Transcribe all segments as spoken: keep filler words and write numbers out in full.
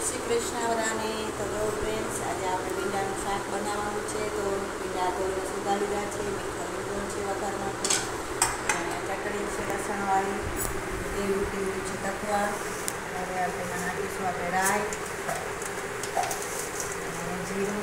શ્રી કૃષ્ણ વરાને તો ફ્રેન્ડ્સ આજે આપણે ભીંડાનું શાક બનાવવાનું છે. તો ભીંડા ધોઈને સુધારી લીધા છે, મીઠો લીમડો છે વઘાર માટે, અને ચટણી છે લસણવાળી, તેલ મૂકી દીધું છે તકવા. હવે આપણે નાખીશું આપણે રાઈ અને જીરું.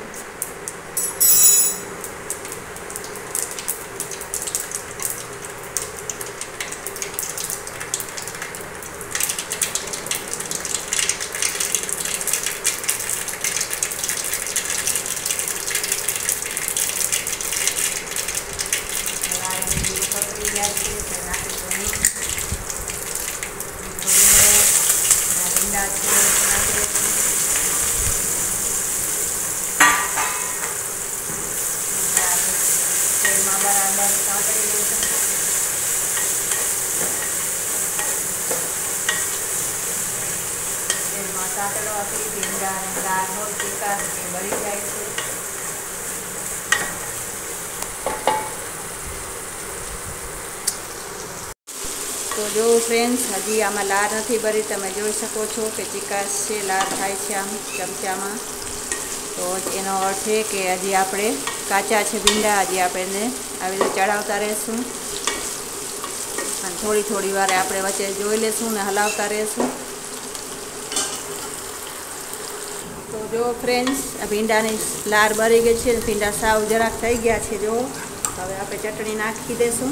પકડી ગયા છે તો નાખીશું મીઠ, મીઠો લીમડો, ભીંડા છે નાખી દઈશું. તેલમાં બરાબર સાંતળી દઈશું. તેલમાં સાંતળવાથી ભીંડા અને દાળનો ચીકાશ એ બળી જાય છે. તો જો ફ્રેન્ડ્સ, હજી આમાં લાર નથી ભરી, તમે જોઈ શકો છો કે ચીકાશ છે, લાર થાય છે આમ ચમચામાં. તો એનો અર્થ છે કે હજી આપણે કાચા છે ભીંડા, હજી આપણે એને આવી રીતે ચડાવતા રહીશું અને થોડી થોડી વારે આપણે વચ્ચે જોઈ લઈશું ને હલાવતા રહીશું. તો જો ફ્રેન્ડ્સ, આ ભીંડાની લાર ભરી ગઈ છે, ભીંડા સાવ જરાક થઈ ગયા છે. જો હવે આપણે ચટણી નાખી દઈશું.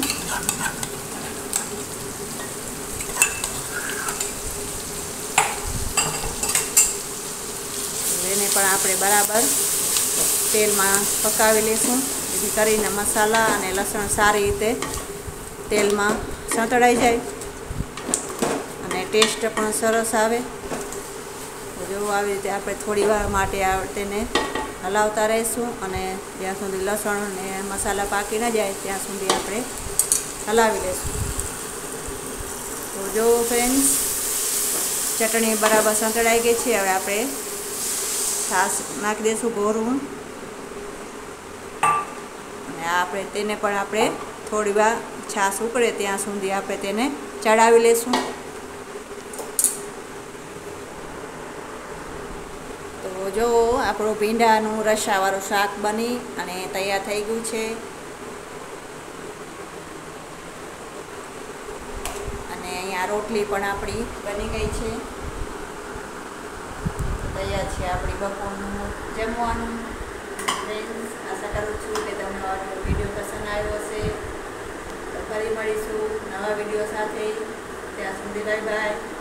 એને પણ આપણે બરાબર તેલમાં પકાવી લઈશું, જેથી કરીને મસાલા અને લસણ સારી રીતે તેલમાં સંતળાઈ જાય અને ટેસ્ટ પણ સરસ આવે. જો આવી રીતે આપણે થોડી વાર માટે તેને હલાવતા રહીશું અને જ્યાં સુધી લસણ અને મસાલા પાકી ન જાય ત્યાં સુધી આપણે હલાવી લઈશું. તો જો ફ્રેન્ડ્સ, ચટણી બરાબર સંતળાઈ ગઈ છે. હવે આપણે છાશ નાખી દઈશું ભોરું, અને આપણે તેને પણ આપણે થોડી વાર છાશ ઉકળે ત્યાં સુધી આપણે તેને ચડાવી લઈશું. તો જો આપણું ભીંડાનું રસાવાળું શાક બની અને તૈયાર થઈ ગયું છે. અને અહીંયા રોટલી પણ આપણી બની ગઈ છે. તૈયાર છે આપણી બપોરનું જમવાનું. ફ્રેન્ડ્સ, આશા કરું છું કે તમને મારો વિડીયો પસંદ આવ્યો હશે. તો ફરી મળીશું નવા વિડીયો સાથે. ત્યાં સુધી બાય બાય.